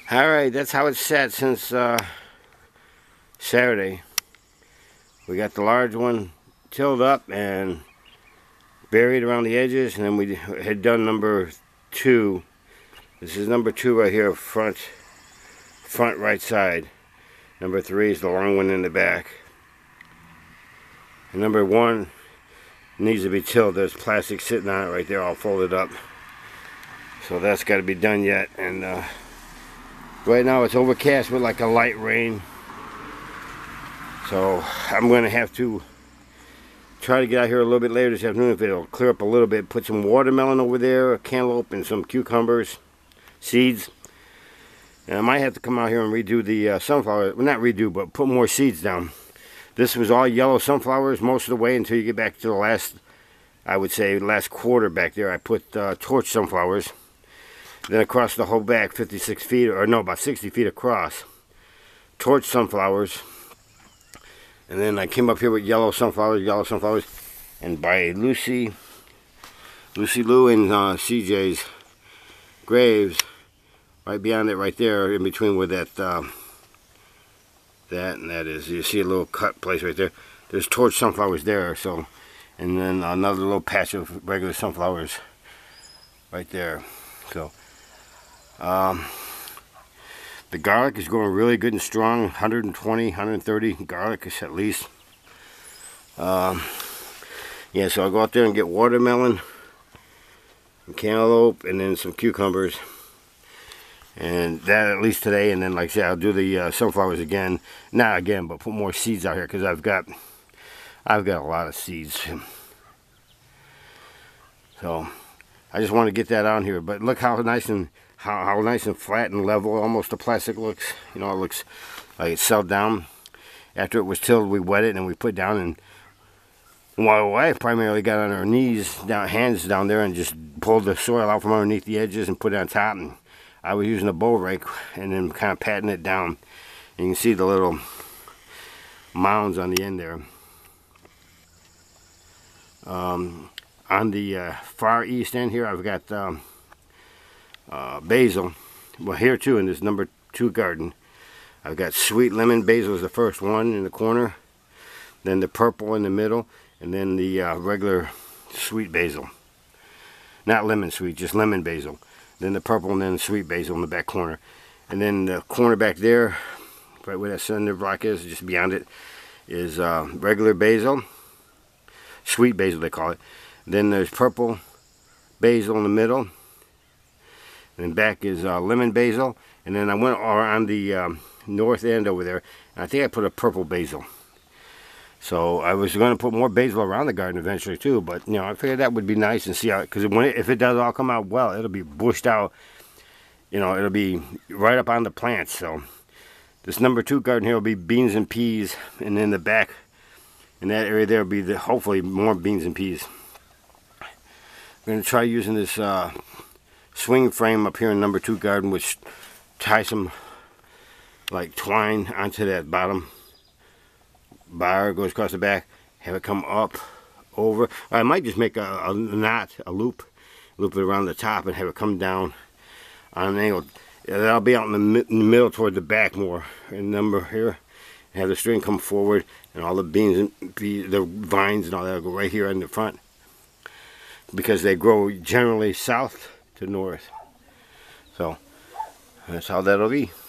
Alright, that's how it's sat since Saturday. We got the large one tilled up and buried around the edges, and then we had done number 2. This is number 2 right here, front right side. Number 3 is the long one in the back. And number 1 needs to be tilled. There's plastic sitting on it right there, all folded up. So that's got to be done yet. And right now it's overcast with like a light rain. So I'm going to have to try to get out here a little bit later this afternoon if it'll clear up a little bit. Put some watermelon over there, a cantaloupe, and some cucumbers, seeds. And I might have to come out here and redo the sunflower. Well, not redo, but put more seeds down. This was all yellow sunflowers most of the way until you get back to the last, I would say, last quarter back there. I put torch sunflowers. Then across the whole back, 56 feet, or no, about 60 feet across, torch sunflowers. And then I came up here with yellow sunflowers, and by Lucy Lou and CJ's graves, right beyond it, right there, in between where that that is. You see a little cut place right there. There's torch sunflowers there. So, and then another little patch of regular sunflowers right there. So, the garlic is growing really good and strong. 120, 130 garlic at least. Yeah, so I'll go out there and get watermelon, and cantaloupe, and then some cucumbers. And that at least today, and then like I said, I'll do the sunflowers again. Not again, but put more seeds out here because I've got a lot of seeds. So I just want to get that on here. But look how nice and how nice and flat and level almost the plastic looks. You know, it looks like it's settled down. After it was tilled, we wet it and we put down. And my wife primarily got on her knees, hands down there, and just pulled the soil out from underneath the edges and put it on top. And I was using a bow rake and then kind of patting it down. And you can see the little mounds on the end there. On the far east end here, I've got basil. Well, here too in this number 2 garden, I've got sweet lemon basil is the first one in the corner, then the purple in the middle, and then the regular sweet basil. Not lemon sweet, just lemon basil. Then the purple, and then the sweet basil in the back corner. And then the corner back there, right where that cinder block is, just beyond it, is regular basil. Sweet basil, they call it. Then there's purple basil in the middle. And then back is lemon basil. And then I went around the north end over there, and I think I put a purple basil. So I was going to put more basil around the garden eventually too, but you know, I figured that would be nice and see how, because if it does all come out well, it'll be bushed out. You know, it'll be right up on the plants. So this number 2 garden here will be beans and peas, and in the back, in that area there, will be hopefully more beans and peas. I'm going to try using this swing frame up here in number 2 garden, which ties some like twine onto that bottom bar, goes across the back, have it come up over. I might just make a knot, a loop it around the top and have it come down on an angle. That'll be out in the middle toward the back more in number here. Have the string come forward, and all the beans and the vines and all that will go right here in the front, because they grow generally south to north. So that's how that'll be.